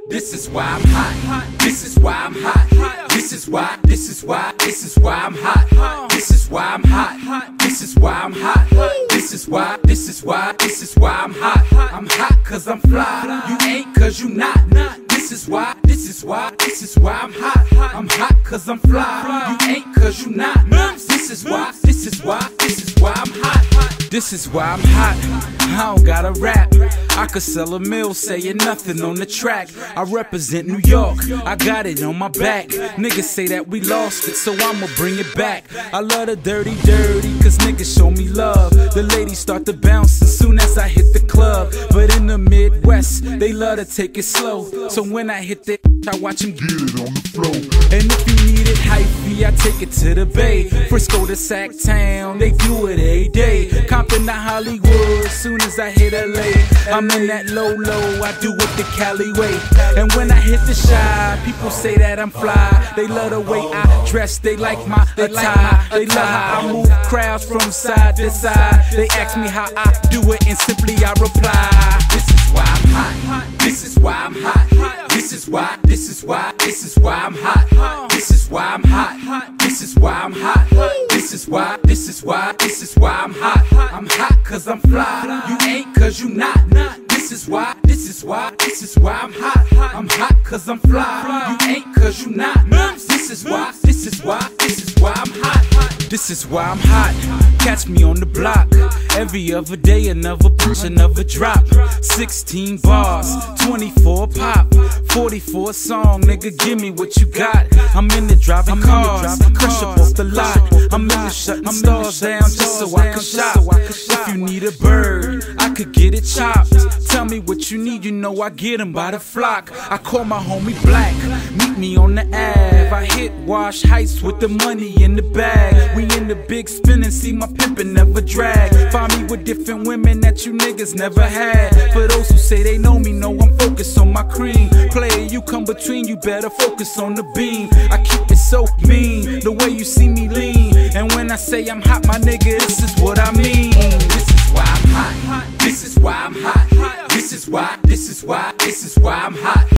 This is why I'm hot. This is why I'm hot. This is why I'm hot. This is why I'm hot. This is why I'm hot. This is why I'm hot. I'm hot cause I'm fly. You ain't cause you not. This is why I'm hot. I'm hot cause I'm fly. You ain't cause you not. This is why I'm hot. This is why I'm hot. I don't gotta rap. I could sell a mill saying nothing on the track. I represent New York, I got it on my back. Niggas say that we lost it, so I'ma bring it back. I love the dirty, cause niggas show me love. The ladies start to bounce as soon as I hit the club. But in the Midwest, they love to take it slow. So when I hit that, I watch them get it on the floor. And if you need it hyphy, I take it to the Bay. Frisco to Sac Town, they do it every day. Compton to Hollywood, soon as I hit LA. I'm in that low, I do it the Cali way. And when I hit the Shy, people say that I'm fly. They love the way I dress, they like my attire. They love how I move crowds from side to side. They ask me how I do it and simply I reply. This is why I'm hot. This is why I'm hot. This is why I'm hot. This is why I'm hot. This is why I'm hot. This is why I'm hot. I'm hot cause I'm fly. You ain't cause you not. This is why I'm hot. I'm hot cause I'm fly. You ain't cause you not. This is why I'm hot. This is why I'm hot. Catch me on the block. Every other day another push, another drop. 16 bars, 24 pop, 44 song, nigga give me what you got. I'm in the driving cars, crush up off the lot. I'm in the shutting stars down just so I can shop. If you need a bird, I could get it chopped. Tell me what you need, you know I get them by the flock. I call my homie Black, meet me on the Ave. I hit Wash Heights with the money in the bag. We in the big spin and see my pimpin' never drag. Find me with different women that you niggas never had. For those who say they know me, know I'm focused on my cream. Player, you come between, you better focus on the beam. I keep it so mean, the way you see me lean. And when I say I'm hot, my nigga, this is what I mean. This is why I'm hot. This is why I'm hot. This is why I'm hot.